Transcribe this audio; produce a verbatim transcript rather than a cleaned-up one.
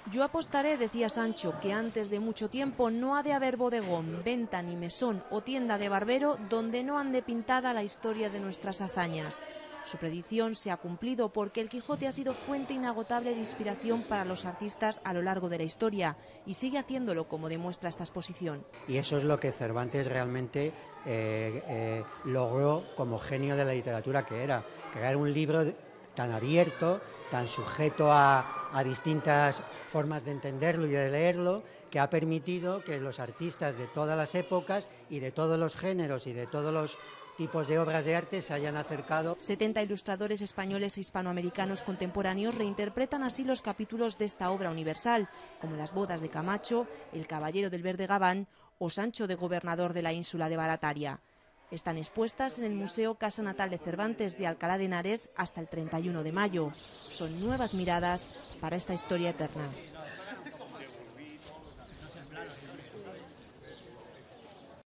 Yo apostaré, decía Sancho, que antes de mucho tiempo no ha de haber bodegón, venta ni mesón o tienda de barbero donde no ande pintada la historia de nuestras hazañas. Su predicción se ha cumplido porque el Quijote ha sido fuente inagotable de inspiración para los artistas a lo largo de la historia y sigue haciéndolo, como demuestra esta exposición. Y eso es lo que Cervantes realmente eh, eh, logró como genio de la literatura que era, crear un libro tan abierto, tan sujeto a, a distintas formas de entenderlo y de leerlo, que ha permitido que los artistas de todas las épocas y de todos los géneros y de todos los tipos de obras de arte se hayan acercado. setenta ilustradores españoles e hispanoamericanos contemporáneos reinterpretan así los capítulos de esta obra universal, como Las bodas de Camacho, El caballero del verde gabán o Sancho de gobernador de la ínsula de Barataria. Están expuestas en el Museo Casa Natal de Cervantes de Alcalá de Henares hasta el treinta y uno de mayo. Son nuevas miradas para esta historia eterna.